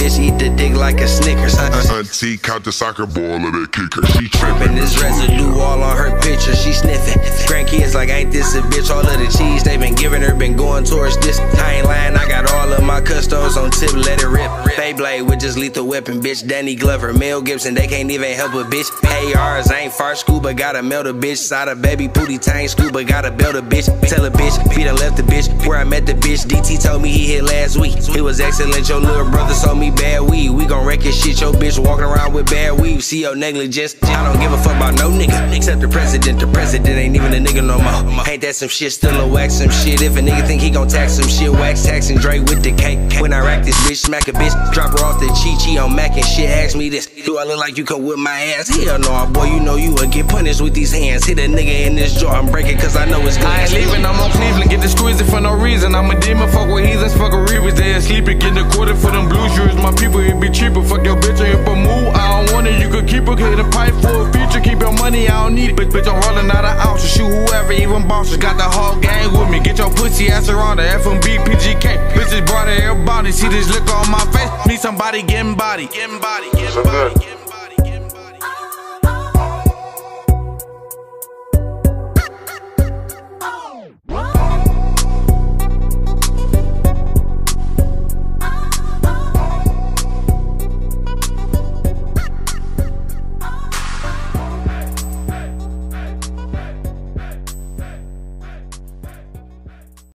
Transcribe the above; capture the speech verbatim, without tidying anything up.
bitch eat the dick like a Snickers. Auntie count the soccer ball of the kicker. She trippin'. This residue all on her picture, she sniffing. Grandkids like, ain't this a bitch? All of the cheese they been giving her been going towards this. I ain't lying, I got all of my custos on tip, let it rip. Beyblade with just lethal weapon, bitch. Danny Glover, Mel Gibson, they can't even help a bitch. A Rs ain't far scuba, gotta melt a bitch. Side a baby booty tank scuba, gotta build a bitch. Tell a bitch, beat a left the bitch. Where I met the bitch, D T told me he hit last week. It was excellent, your little brother sold me bad weed. We gon' wreck his shit, your bitch walking around with bad weed. See your negligence, I don't give a fuck about no nigga except the president. The president ain't even a nigga no more. Ain't that some shit, still a wax some shit. If a nigga think he gon' tax some shit, wax taxing Dre with the cake. When I rack this bitch, smack a bitch, drop her off the Chi-Chi on Mac and shit. Ask me this, do I look like you come whip my ass? Hell no, boy, you know you would get punished with these hands. Hit a nigga in this jaw and break it cause I know it's good. I ain't leaving, I'm on Cleveland, get the squeezy for no reason. I'm a demon, fuck with heathens, fuck a reavers. They asleep and get the quarter for them blue shoes. My people, it be cheaper, fuck your bitch and if a move. I don't want it, you could keep her, hit a pipe for a feature. Keep your money, I don't need it. Bitch, bitch, I'm rolling out of ounces. Shoot whoever, even bosses. Got the whole gang with me. Get your pussy ass around the F M B, P G K. Bitches brought everybody. See this liquor on my face. Need somebody getting body. Getting body. Getting body.